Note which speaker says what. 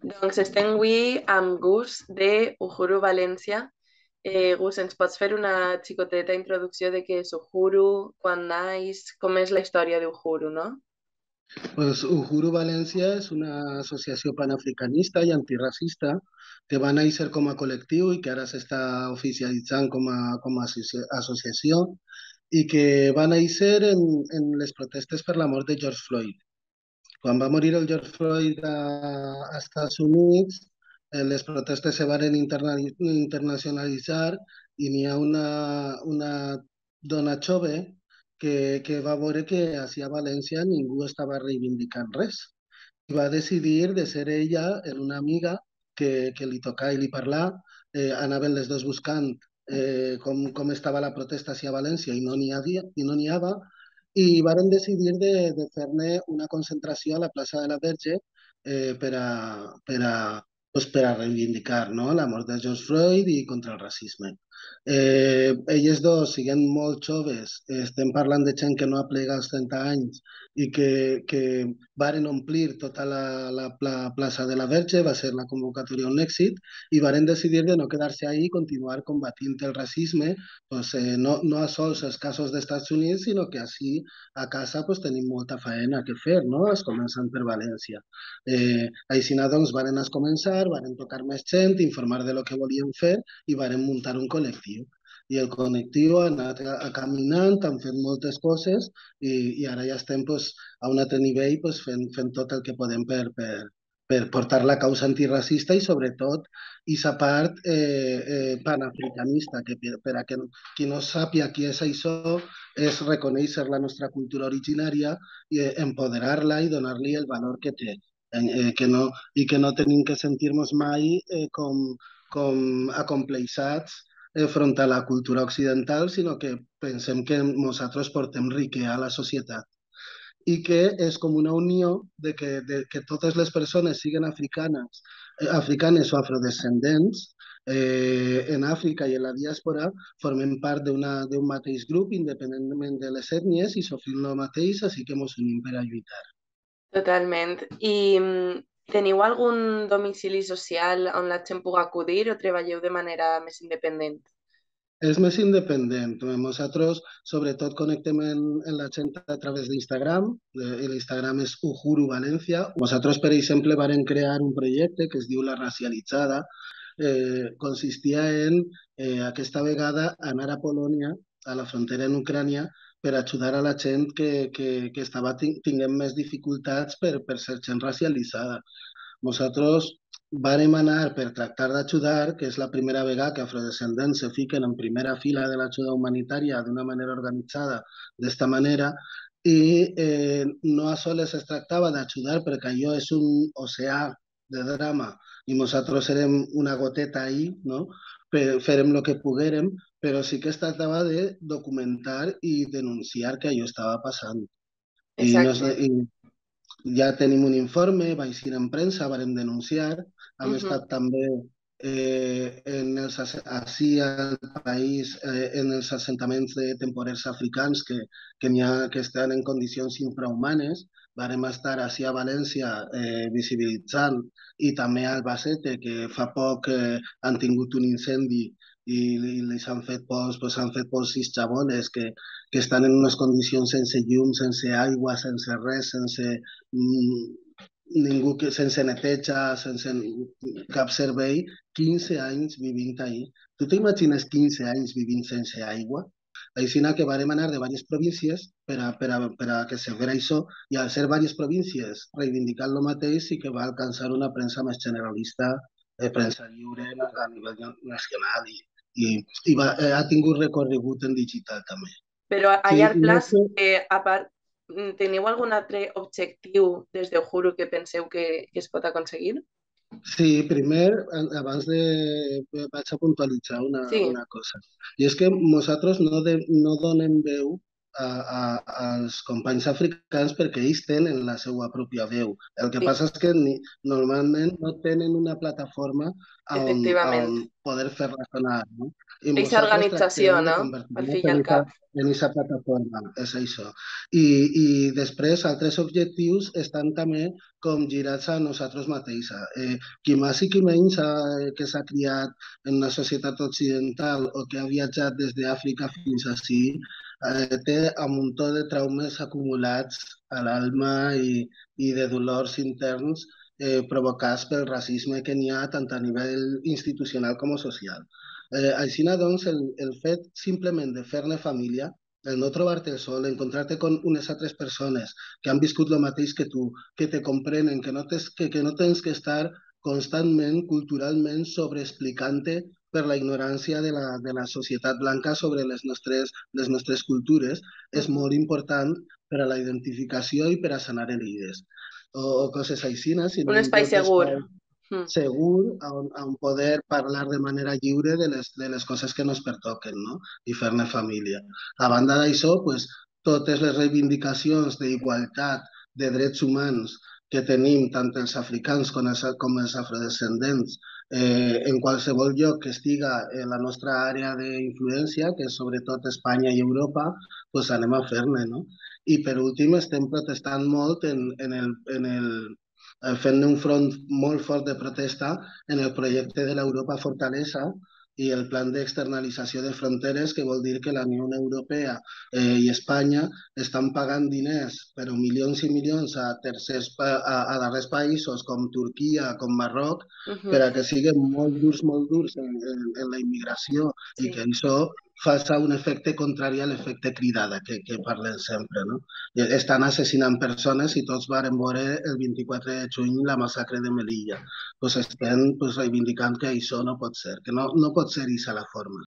Speaker 1: Doncs estem avui amb Gus de Uhuru València. Gus, ens pots fer una xicoteta introducció de què és Uhuru, quan naix, com és la història d'Uhuru, no?
Speaker 2: Pues Uhuru València és una associació panafricanista i antiracista que va néixer com a col·lectiu i que ara s'està oficialitzant com a associació i que va néixer en les protestes per la mort de George Floyd. Quan va morir el George Floyd a Estats Units, les protestes se van internacionalitzar i n'hi ha una dona jove que va veure que ací a València ningú estava reivindicant res i va decidir de ser ella en una amiga que li tocava i li parlar. Anaven les dos buscant com estava la protesta ací a València i no n'hi havia, i no n'hi havia, i varen decidir de fer-ne una concentració a la plaça de la Verge per a reivindicar, no, la mort de George Floyd i contra el racisme. Elles dos, siguent molt joves, estem parlant de gent que no aplega els 30 anys i que varen omplir tota la plaça de la Verge, va ser la convocatòria un èxit, i varen decidir de no quedar-se ahí i continuar combatint el racisme, pues, no a sols els casos dels Estats Units, sinó que així a casa pues, tenim molta feina que fer, no? Es començant per València. Així doncs varen començar, varen tocar més gent, informar de lo que volien fer i varen muntar un col·lectiu. I el col·lectiu ha anat caminant, han fet moltes coses i ara ja estem pues, a un altre nivell pues, fent tot el que podem per portar la causa antiracista i sobretot aquesta part panafricanista, que per a qui no sàpiga qui és això, és reconèixer la nostra cultura originària, i empoderar-la i donar-li el valor que té. Que no tenim que sentir-nos mai com acompleixats front a la cultura occidental, sinó que pensem que nosaltres portem riquesa a la societat i que és com una unió de que totes les persones, siguin africanes o afrodescendents, en Àfrica i en la diàspora, formen part d'un mateix grup, independentment de les ètnies, i sofrim el mateix, així que ens unim per a lluitar.
Speaker 1: Totalment. I teniu algun domicili social on la gent pugui acudir o treballeu de manera més independent?
Speaker 2: És més independent. Nosaltres, sobretot, connectem en la gent a través d'Instagram. L'Instagram és Uhuru València. Nosaltres, per exemple, varen crear un projecte que es diu La Racialitzada. Consistia en, aquesta vegada, anar a Polònia, a la frontera en Ucrània, per ajudar a la gent que estava tinguent més dificultats per ser gent racialitzada. Nosaltres vàrem anar per tractar d'ajudar, que és la primera vegada que afrodescendents se fiquen en primera fila de l'ajuda humanitària d'una manera organitzada d'esta manera, i no a soles es tractava d'ajudar perquè allò és un oceà de drama i nosaltres érem una goteta ahí, no? Fèrem el que poguérem, però sí que es tractava de documentar i denunciar que allò estava passant. I, no,
Speaker 1: Exacte.
Speaker 2: i ja tenim un informe, vaig ir en premsa, vàrem denunciar, hem
Speaker 1: Mhm.
Speaker 2: estat també ací al país, en els assentaments de temporers africans que n'hi ha que estan en condicions infrahumanes, vàrem estar ací a València visibilitzant, i també a Albacete, que fa poc han tingut un incendi i les han fet pors, pues, han fet pors 6 xabones que estan en unes condicions sense llum, sense aigua, sense res, sense sense neteja, sense cap servei, 15 anys vivint ahí. Tu t'imagines 15 anys vivint sense aigua? Així que vàrem anar de diverses províncies per a que se vera això, i al ser diverses províncies reivindicant el mateix, sí que va alcançar una premsa més generalista, premsa lliure a nivell nacional, ha tingut recorregut en digital també.
Speaker 1: Però a
Speaker 2: Sí,
Speaker 1: llarg
Speaker 2: no
Speaker 1: plaç,
Speaker 2: sé.
Speaker 1: a part, teniu algun altre objectiu des de Uhuru que penseu que es pot aconseguir?
Speaker 2: Sí, primer, abans vaig a puntualitzar
Speaker 1: Sí.
Speaker 2: una cosa. I és que nosaltres no donem veu als companys africans perquè ells tenen la seva pròpia veu. El que
Speaker 1: Sí,
Speaker 2: passa és que normalment no tenen una plataforma on
Speaker 1: efectivament.
Speaker 2: poder fer-la sonar, no? I
Speaker 1: Eixa
Speaker 2: nosaltres
Speaker 1: organització,
Speaker 2: tractem de
Speaker 1: no? Al
Speaker 2: convertir-nos
Speaker 1: fi i al cap.
Speaker 2: en aquesta plataforma, és això. I després altres objectius estan també com girats a nosaltres mateixos. Qui més i qui menys que s'ha criat en una societat occidental o que ha viatjat des d'Àfrica fins ací, té un muntó de traumes acumulats a l'alma i de dolors interns provocats pel racisme que n'hi ha tant a nivell institucional com social. Així, doncs, el fet simplement de fer-ne família, el no trobar-te sol, encontrar-te con unes altres persones que han viscut el mateix que tu, que te comprenen, que no tens que estar constantment, culturalment, sobreexplicant-te per la ignorància de la societat blanca sobre les nostres cultures, és molt important per a la identificació i per a sanar herides. O coses així, sinó
Speaker 1: Un
Speaker 2: un
Speaker 1: espai
Speaker 2: lloc
Speaker 1: segur.
Speaker 2: d'espai segur on poder parlar de manera lliure de les coses que ens pertoquen, no? I fer-ne família. A banda d'això, pues, totes les reivindicacions d'igualtat, de drets humans que tenim tant els africans com els afrodescendents en qualsevol lloc que estiga en la nostra àrea d'influència, que és sobretot Espanya i Europa, pues anem a fer-ne, no? I per últim estem protestant molt fent un front molt fort de protesta en el projecte de l'Europa Fortalesa i el plan d'externalització de fronteres, que vol dir que la Unió Europea i Espanya estan pagant diners, però milions i milions a darrers països com Turquia, com Marroc, per a que siguin molt durs en la immigració i
Speaker 1: Sí.
Speaker 2: que això faci un efecte contrari a l'efecte cridada que parlen sempre, no? Estan assassinant persones i tots varen veure el 24 de juny la massacre de Melilla. Pues estem reivindicant que això no pot ser, que no pot ser aquesta la forma.